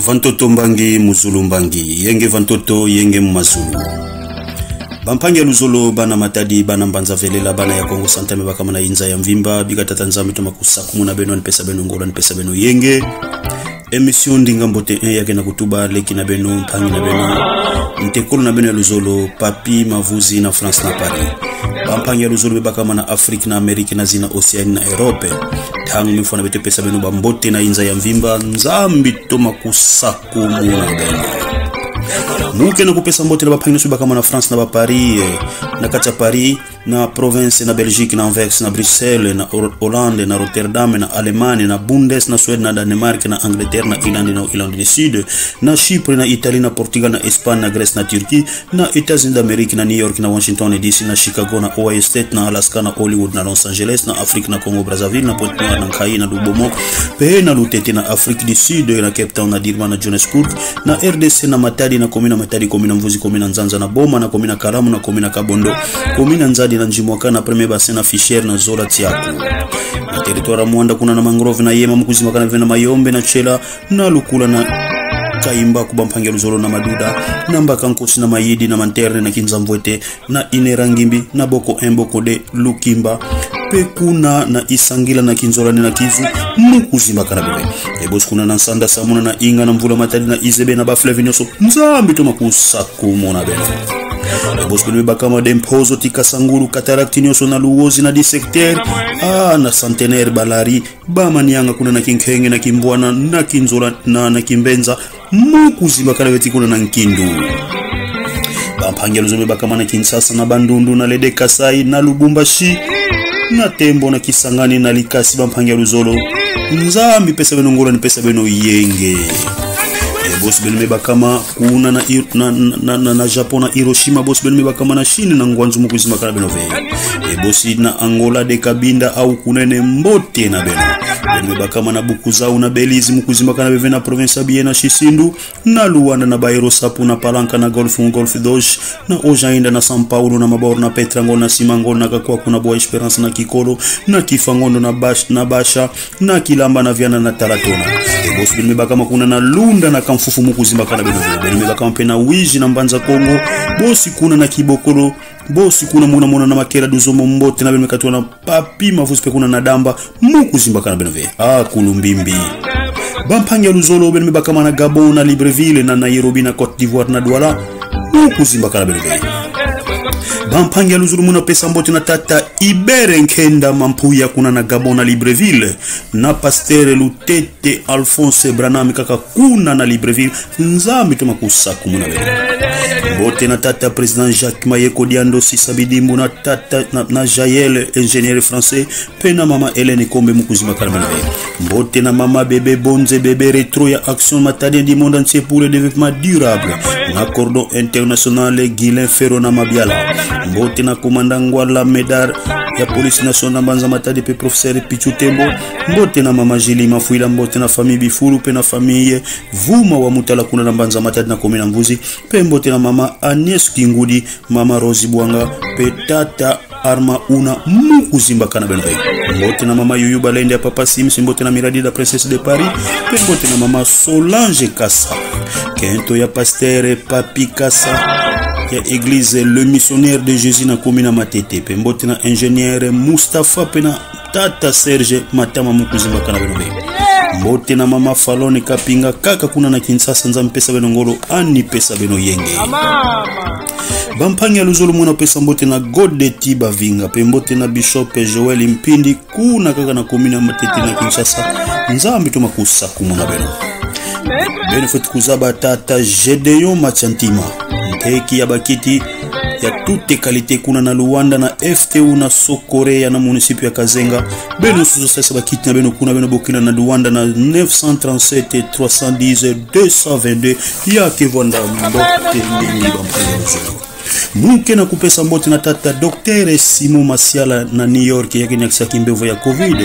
Vantoto mbangi muzulu mbangi yenge vantoto yenge mazulu Bampange luzolo bana matadi bana mbanza velela bana ya Kongo Santame baka mana inza ya mvimba biga tatanza mitoma kusakumu na beno npesa beno ngola npesa beno yenge emission ndinga mbote yake na kutuba leki na beno mpangi na beno ntekolo na beno ya luzolo papi mavuzi na France na Paris Bampange luzolo baka mana Afrika na Amerika na zina Oceania na Europe tangu mifona bete pesa beno bambote na inza ya mvimba nzambi toma kusakumu na beno Muke na kupesa mbote na bapangina suba kama na France na ba Paris na kata Paris na province na Belgique na Anvers na Bruxelles na Hollande na Rotterdam na Allemagne na Bundes na Suède na Danemark na Angleterre na Irlande na Irlande du Sud na Chypre na Italie na Portugal na Espagne na Grèce na Turquie na États-Unis d'Amérique na New York na Washington DC na Chicago na Ohio State na Alaska na Hollywood na Los Angeles na Afrique na Congo Brazzaville na Pointe Noire na Nkai na Lubomo pe na Lutete na Afrique du Sud na Cape Town na Durban na Johannesburg na RDC na Matadi na komina Matadi komina Mvuzi komina Nzanza na Boma na komina Karamu na komina Kabondo komina Nzadi na Njimwaka na premier bassin na Fisher na Zola Tiaku na territoire Mwanda kuna na mangrove na Yema mukuzima kana vena Mayombe na Chela na Lukula na Kaimba kubampange luzolo na Maduda na Mbaka Nkosi na Mayidi na Manterne na Kinzamvwete na Inerangimbi na Boko Mboko de Lukimba Pekuna na Isangila na Kinzorani na Kivu mukuzima kana bebe ebos kuna na Nsanda Samuna na Inga na Mvula Matadi na Izebe na Bafle Vinyoso nzambi toma kusakumu na bebe Ebos benu bakama dempozo tika sanguru katarakti nyoso na luozi na disecteur na centenaire balari bamanianga kuna na kinkenge na kimbwana na kinzola na kimbenza mukuzima kana beti kuna na nkindu Bampange luzolo bakama na Kinshasa na Bandundu na Lede Kasai na Lubumbashi na Tembo na Kisangani na Likasi Bampange luzolo nzambi pesa beno ngola ni pesa beno yenge Boss benu bakama kuna na Japan na Hiroshima boss benu bakama na China na ngwanzu mukuzima kana beno ve boss na Angola de Kabinda au kunene mbote na benu bakama na Bukuzau na Belize mukuzima kana beve na province ya na Shisindu na Luanda na Bairo Sapu na Palanka na Golf Doge na Ojainda na São Paulo na Mabor na Petrango na Simango na Kakwa kuna Boa Esperance na Kikolo na Kifangondo na Basha na Kilamba na Viana na Taratona boss benu bakama kuna na Lunda na Kamfufu mukuzima kana benu bakama pena Wiji na Mbanza Kongo bosi kuna na Kibokolo bosi kuna muna na Makera Duzomo mbote na benu katwa na Papi Mavuzi pe kuna na Damba mukuzima kana benu Kulumbimbi Bampange luzolo benu bakama na Gabon na Libreville na Nairobi na Côte d'Ivoire na Douala mukuzima kana benu Bampange luzulu muna pesa mbote na tata Ibere Nkenda Mampuya kuna na Gabon na Libreville na Pasteur Lutete Alphonse Branami kaka kuna na Libreville nzambi tuma kusaku muna bebe mbote na tata President Jacques Mayeko Diando Sisabidimbu na tata na Jaël ingénieur français pena mama Hélène Kombe mukuzima kana mbote na mama bébé Bonze bébé rétro ya action matadienne du monde entier pour le développement durable na cordon international Guilain Ferro na Mabiala mbote na komandangwa la Medar ya police nationale Mbanza Matadi pe professeur Pichu Tembo mbote na mama Jili Mafuila mbote na famille Bifuru pe na famille Vuma wa Mutala kuna na Mbanza Matadi na komina Mvuzi pe mbote na mama Agnes Kingudi mama Rosi Bwanga pe tata Arma una mukuzimba kana beno mbote na mama Yuyu Balende ya papa Sims mbote na Miradi da princesse de Paris pe mbote na mama Solange Kassa kento ya pasteur Papi Kassa ya église le missionnaire de Jésus na komina Matete pe mbote na ingénieur Mustafa pe na tata Serge Matama mukuzimba kana beno mbote na mama Falone Kapinga kaka kuna na Kinshasa nza mpesa beno ngolo ani pesa beno yenge Bampange luzolo muna pesa mbote na Gode Tiba Vinga pe mbote na Bishop Joel Mpindi kuna kaka na komina Matete na Kinshasa nzambi tuma kusaku muna beno fete kuzaba tata Gedeon Machantima mpeki ya bakiti ya toute qualité kuna na Luanda na FTU na Sokorea na municipio ya Kazenga beno suzo sasa bakiti na beno kuna beno Bokina na Luanda na 937 310 222 ya kivonda mbote mingi Bampange luzolo Muke na kupesa mbote na tata Dr. Simo Masiala na New York yake ni akisa kimbevo ya COVID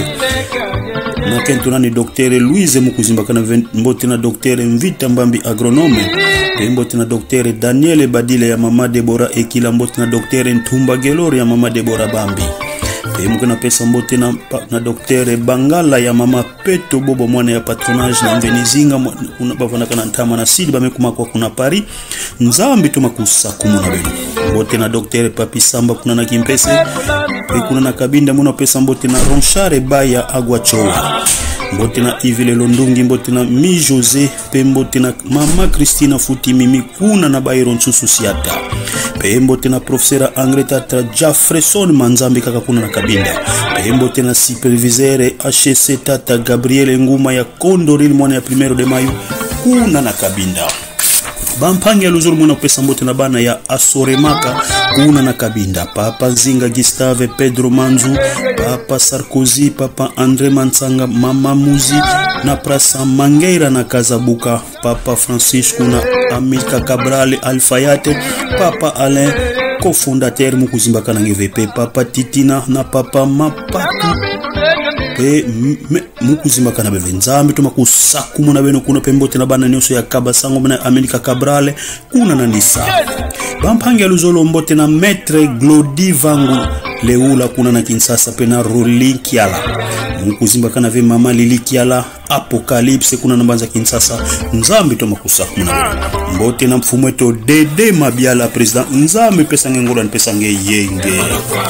na kentuna ni Dr. Louise mukuzimba kana mbote na Dr. Mvita Mbambi agronome pe mbote na Dr. Daniel Badile ya mama Deborah Ekila mbote na Dr. Ntumba Gelori ya mama Deborah Bambi pe mukena pesa mbote na docteur Bangala ya mama Peto Bobo mwana ya patronage na Mvenizinga kuna bavana kana ntama na sidi bamekuma kwa kuna Paris nzambi tumakusa kumuna beno mbote na docteur Papi Samba kuna na Kimpese pe kuna na Kabinda muna pesa mbote na Ronchare Baya Agwachowa mbote na Ivile Londungi mbote na Mi Jose pe mbote na mama Christina Futi Mimi kuna na Bayron Susiata pe mbote na professeur Angreta Jafferson Manzambi kaka kuna na Kabinda pe mbote na superviseur HC Tata Gabriel Nguma ya Kondoril mwana ya 1 de Mayo kuna na Kabinda Bampangi ya Luzuru mwana pesa mbote na bana ya Asoremaka kuna na Kabinda Papa Zinga Gustave Pedro Manzu Papa Sarkozy Papa Andre Mansanga Mama Muzi na Prasa Mangeira na Kazabuka Papa Francisco na Amilka Cabral Alfayate Papa Alain cofondateur mukuzimba na ngvp Papa Titina na Papa Mapatu pe mukuzimba kana bevenza mituma kusakumu na beno kuna pembote na bana nyoso ya Kabasango na Amerika Cabral kuna na Nisa Bampangi ya Luzolo mbote na Maître Glody Vangu Leula kuna na Kinsasa pena Roli Kiala mukuzimba kana ve mama Lili Kiala Apocalypse kuna na Mbanza Kinsasa nzambi to makusakumu na mbote na mfumweto Dede Mabiala president nzambi pesa ngengolo na pesa ngeyenge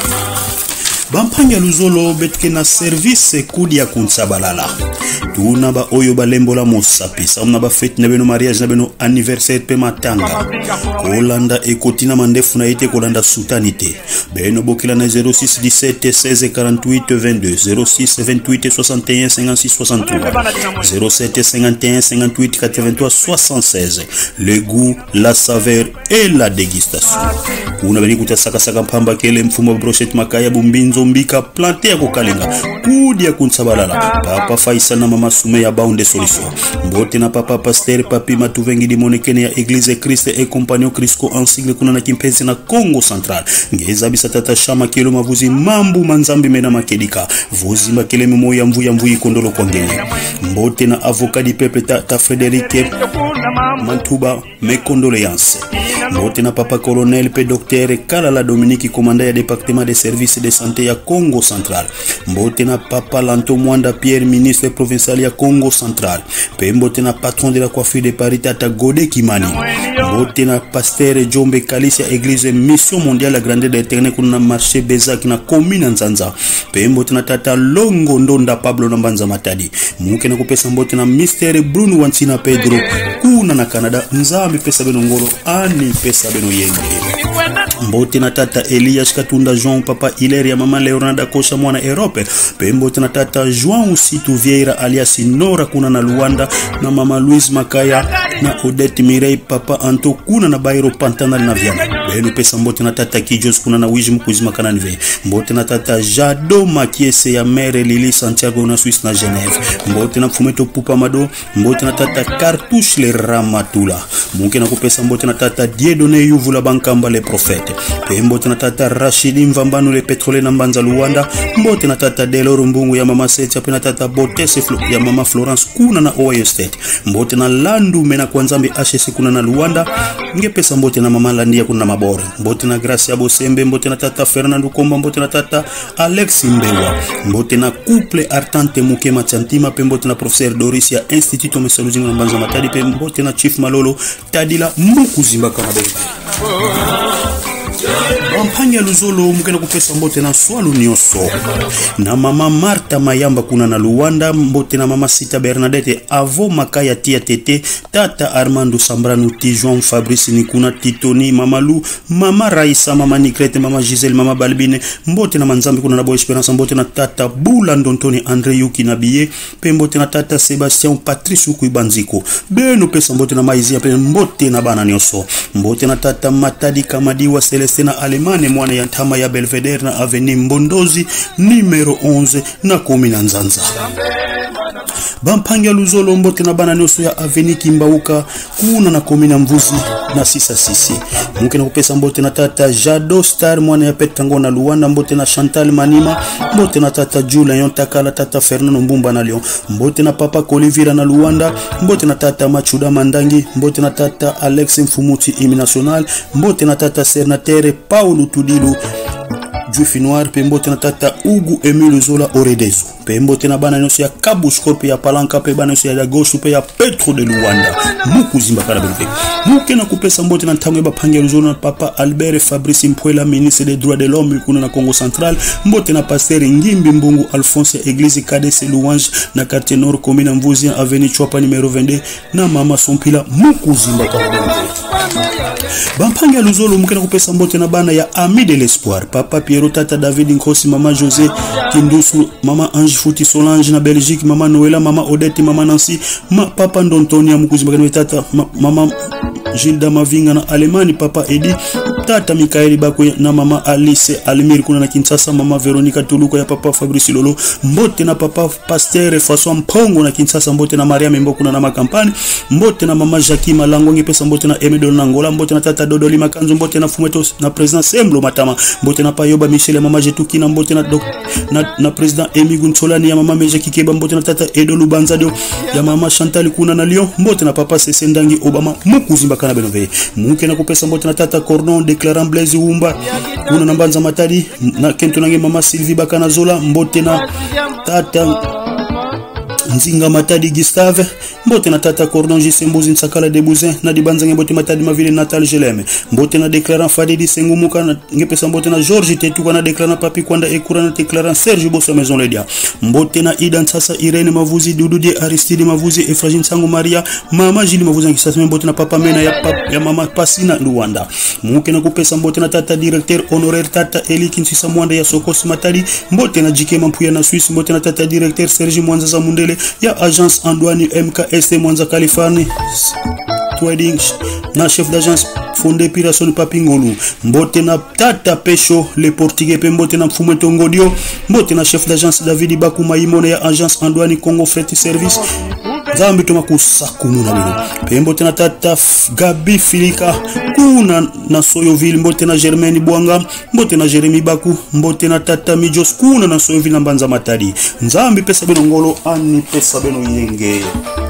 Bampangi ya Luzolo betke na service kudi ya Kunsabalala tuna ba oyo balembo la mosapisa omna ba fete na beno mariage na beno anniversaire pe matanga kolanda ekotina mandefu na ite kolanda sutanite beno bokila na 06 17 16 48 22 06 28 61 56 63 07 51 58 83 76 le goût la saveur et la dégustation kuna beni kutasaka saka mpamba kele mfumo brochette makaya bumbinzo mbika planté ya kokalenga kudi ya Kunsabalala Papa Faisa na mama Sume ya Baunde Solution mbote na Papa Pasteur Papi Matuvengi di monekene ya Église Christ et Compagnon Crisco en sigle kuna na Kimpezi na Congo Central ngeza bisa tata shama kilo mavuzi mambu manzambi mena makedika vuzi makele memo ya mvuyi kondolo kwa ngene mbote na avocat di Pepe tata Frédéric Mantuba mes condoléances mbote na Papa Colonel P Docteur Kalala Dominique commandant ya département des services de santé ya Congo Central mbote na Papa Lanto Mwanda Pierre ministre provincial ya Congo Central pe mbote na patron de la coiffure de Paris Tata Gode Kimani mbote na pasteur Jombe Kalisi ya église mission mondiale la grandeur de l'Éternel kuna marché Bezak na commune Nzanza pe mbote na Tata Longo Ndonda Pablo na Mbanza Matadi muke na kupesa mbote na Mr Bruno Wansina Pedro kuna na Canada nzambi pesa beno ngolo ani pesa beno yenge mbote na Tata Elias Katunda Jean Papa Hilaire ya mama Leonardo Kosha mwana Europe pe mbote na Tata João Situ Vieira alias Nora kuna na Luanda na mama Louise Makaya na Odette Mirei Papa Anto kuna na Bairo Pantanal na Viana beno pesa mbote na Tata Kijos kuna na Wiji mkuzima kana nive mbote na Tata Jado Makiese ya Mere Lili Santiago na Suisse na Genève mbote na Fumeto Pupa Mado mbote na Tata Cartouche le Ramatula muke na kupesa mbote na Tata Diedone Yuvula Bankamba le Prophète pe mbote na Tata Rashidi Mvambano le Petrole na Mbanza Luanda mbote na Tata Deloro Mbungu ya mama Seti pe na Tata Botese ya mama Florence kuna na Ohio State mbote na Landu mena kwanzambi HC kuna na Luanda nge pesa mbote na mama Landia kuna na Mabore mbote na Gracia Bosembe mbote na Tata Fernando Komba mbote na Tata Alex Mbewa mbote na couple Artante Mukema Chantima pe mbote na professeur Doris ya Instituto Mesaluzinga na Mbanza Matadi pe mbote na Chief Malolo Tadila Mukuzimba kama bebe Bampangi ya Luzolo mukena kupesa mbote na Swalo Nyoso na mama Marta Mayamba kuna na Luanda mbote na mama Sita Bernadette Avo Makaya Tia Tete Tata Armando Sambrano Tijon Fabrice Nikuna Titoni mama Lu mama Raisa mama Nikrete mama Giselle mama Balbine mbote na Manzambi kuna na Boy Esperance mbote na Tata Bula Ndontoni Andre Yuki na Biye pe mbote na Tata Sebastien Patrice Kuibanziko beno pesa mbote na Maizia pe mbote na bana Nyoso mbote na Tata Matadi Kamadiwa Celestina Alemane mwana ya Ntama ya Belvedere na Avenue Mbondozi numero 11 na Komi na Nzanza Bampangi ya Luzolo mbote na bana Nyoso ya Avenue Kimbauka kuna na Komi na Mvuzi na Sisa Sisi muke na kupesa mbote na Tata Jado Star mwana ya Petango na Luanda mbote na Chantal Manima mbote na Tata Julien Takala Tata Fernando Mbumba na Lyon mbote na Papa Kolivira na Luanda mbote na Tata Machuda Mandangi mbote na Tata Alex Mfumuti Imi National mbote na Tata Sernatere Paulo Tudilu Juifi Noir pe mbote na tata Ugu Emile Zola Oredezo pe mbote na bana nyonso ya Kabushko pe ya Palanka pe bana nyonso ya Gauche pe ya Petro de Luanda muku zimba kala benpe muke na kupesa mbote na ntango ba pangia Luzolo na papa Albert Fabrice Mpwela ministre des droits de l'homme kuna na Congo Central mbote na pasteur Ngimbi Mbungu Alphonse église KDC Louange na quartier Nord commune Mvuzi avenue Chwapa numéro 22 na mama Sompila muku zimba kala benpe Bampangia Luzolo muke na kupesa mbote na bana ya Ami de l'Espoir papa Pierrot tata David Nkosi mama José Kindusu mama Ange Fouti Solange na Belgique mama Noela mama Odette mama Nancy papa Ndontonia mukuzimba tata mama Gilda Mavinga na Alemani papa Edi tata Mikaeli Bakwe na mama Alice Almir kuna na Kinshasa mama Veronica Tuluko ya papa Fabrice Lolo mbote na papa Pasteur François Mpongo na Kinshasa mbote na Maria Membo kuna na makampani mbote na mama Jackie Malango ngepesa mbote na Emedol na Angola mbote na tata Dodoli Makanzo mbote na Fumeto na president Semblo Matama mbote na Payoba Michel ya mama Jetuki na mbote na president Emigun Solani ya mama Meja Kikeba mbote na tata Edo Lubanzadio ya mama Chantal kuna na Lyon mbote na papa Sesendangi Obama mukuzimba kana benove muke na kupesa mbote na tata Cordon déclarant Blaise Wumba kuna na Mbanza Matadi na Kento nange mama Sylvie Bakana Zola mbote na tata Nzinga Matadi Gustave mbote na tata Cordon Jisembuzi Nsakala de Bouzin na dibanza mbote Matadi Mavile Natal Jeleme mbote na déclarant Fadidi Sengumuka na ngepesa mbote na George Tetuka na déclarant Papi Kwanda Ekura na déclarant Serge Bosso Maison Ledia mbote na Idan Sasa Irene Mavuzi Dududi Aristide Mavuzi Efragine Sango Maria mama Jili Mavuzi Nkisasa mbote na papa Mena ya mama Pasina Luanda muke na kupesa mbote na tata directeur honoraire tata Eli Kinsisa Mwanda ya Sokosi Matadi mbote na Jike Mampuya na Suisse mbote na tata directeur Serge Mwanza za Mundele ya agence Andouani MKST Mwanza Californie Trading na chef d'agence fondé Pirasoni Papingolu mbote na tata Pesho le portugais pe mbote na Mfume Tongodio mbote na chef d'agence David Bakuma Imone ya agence Andouani Congo Freight Service zambi tumakusakumuna bino pe mbote na tata Gabi Filika kuna na Soyoville mbote na Germaine Bwanga mbote na Jeremy Baku mbote na tata Mijos kuna na Soyoville na Mbanza Matadi nzambi pesa bino ngolo ani pesa bino yenge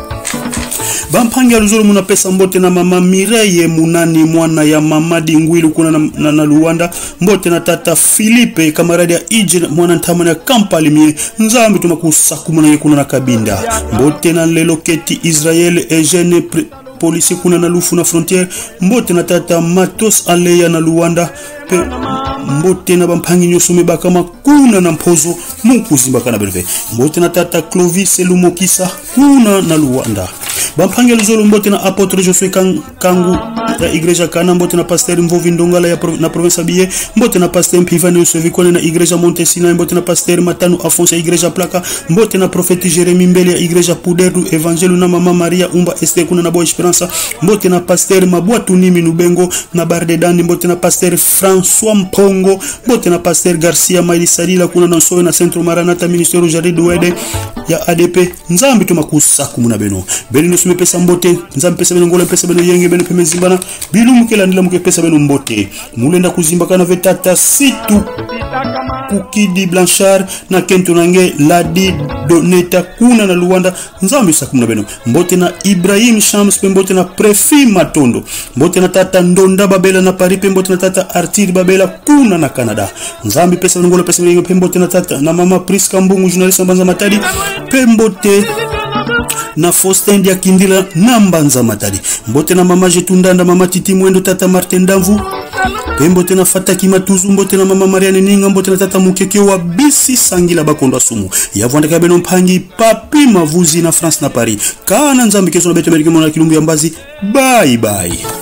Bampangia Luzolo muna pesa mbote na mama Mireille Munani mwana ya mama Dingwilu kuna na Luanda mbote na tata Philippe kamaradi ya Ije mwana ntamana ya Kampala mie nzambi tumakusakumuna kuna na Kabinda mbote na Leloketi Israel Eugene polisi kuna na Lufu na Frontière mbote na tata Matos Aleya na Luanda pe mbote na bampangi nyosome bakama kuna na Mpozo mukuzimba kana belve mbote na tata Clovis Lumokisa kuna na Luanda Bampangia Luzolo mbote na apotre Josue Kangu ya igreja Kana mbote na pasteur Mvovi Ndongala na province Biye mbote na pasteur Mpivani Usovikone na igreja Montesina mbote na pasteur Matanu Afonso ya igreja Plaka mbote na profeti Jeremy Mbele ya igreja Puderu Evangelu na mama Maria Umba Esther kuna na Boa Esperança mbote na pasteur Mabwatu Nimi Nubengo na Barde Dandi mbote na pasteur François Mpongo mbote na pasteur Garcia Maili Salila kuna na Sowe na Centro Maranatha Ministero Jaridu Wede ya ADP nzambi tumakusaku muna beno beli nusume pesa mbote nzambi pesa beno ngola pesa beno yenge beno peme zimbana bilu mukela ndila muke pesa beno mbote mulenda kuzimba kana vetata situ Kukidi Blanchard na Kento nange Ladi Doneta kuna na Luanda nzambi saku muna beno mbote na Ibrahim Shams pe mbote na Prefi Matondo mbote na tata Ndonda Babela na Paris pe mbote na tata Artir Babela kuna na Canada nzambi pesa beno ngola pesa beno pe mbote na tata na mama Priska Mbungu journaliste Mbanza Matadi pe mbote na Faustin Dia Kindila na Mbanza Matadi mbote na mama Jetundanda mama Titi Mwendo tata Martin Damvu pe mbote na Fataki Matuzu mbote na mama Mariane Ninga mbote na tata Mukeke wa Bisi Sangila Bakondo Sumu yavwandaka beno mpangi Papi Mavuzi na France na Paris kana nzambi kezo na beto Amerika mwana Kilumbu ya Mbazi bye bye.